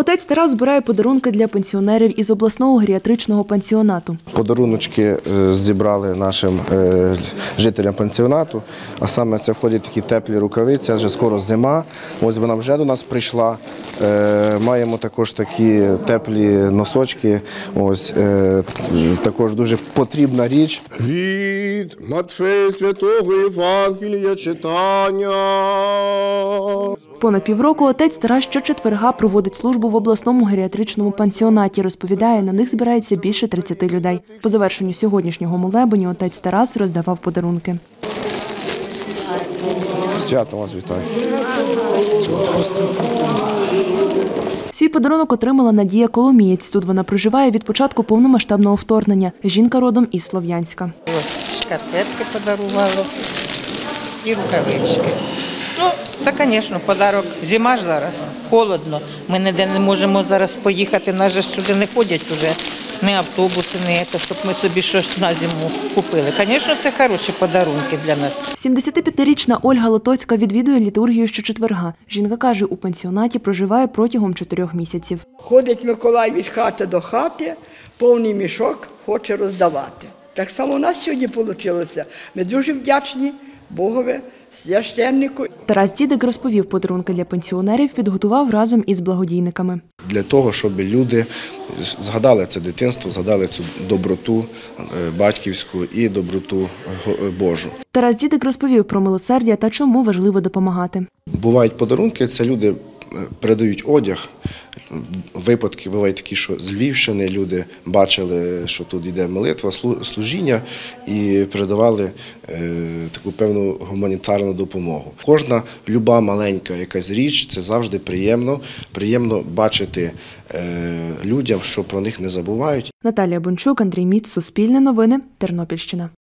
Отець Тарас збирає подарунки для пенсіонерів із обласного геріатричного пансіонату. Подаруночки зібрали нашим жителям пансіонату, а саме це входять такі теплі рукавиці, адже скоро зима, ось вона вже до нас прийшла. Маємо також такі теплі носочки, ось також дуже потрібна річ. Від Матфея Святого Євангелія читання. Понад півроку отець Тарас щочетверга проводить службу в обласному геріатричному пансіонаті. Розповідає, на них збирається більше 30 людей. По завершенню сьогоднішнього молебеню отець Тарас роздавав подарунки. Свято вас вітаю. Свій подарунок отримала Надія Коломієць. Тут вона проживає від початку повномасштабного вторгнення. Жінка родом із Слов'янська. Шкарпетки подарувала і рукавички. Ну, та, звісно, подарок. Зима ж зараз, холодно. Ми ніде не можемо зараз поїхати, нас же сюди не ходять вже. Ні автобуси, ні те, щоб ми собі щось на зиму купили. Звісно, це хороші подарунки для нас. 75-річна Ольга Лотоцька відвідує літургію щочетверга. Жінка каже, у пансіонаті проживає протягом 4 місяців. Ходить Миколай від хати до хати, повний мішок хоче роздавати. Так само у нас сьогодні вийшло. Ми дуже вдячні Богові, священнику. Тарас Дідик розповів, подарунки для пенсіонерів підготував разом із благодійниками. Для того, щоб люди згадали це дитинство, згадали цю доброту батьківську і доброту Божу. Тарас Дідик розповів про милосердя та чому важливо допомагати. Бувають подарунки, це люди передають одяг. Випадки бувають такі, що з Львівщини люди бачили, що тут йде молитва, служіння і передавали таку певну гуманітарну допомогу. Кожна люба маленька якась річ – це завжди приємно. Приємно бачити людям, що про них не забувають. Наталія Бончук, Андрій Міц, Суспільне новини, Тернопільщина.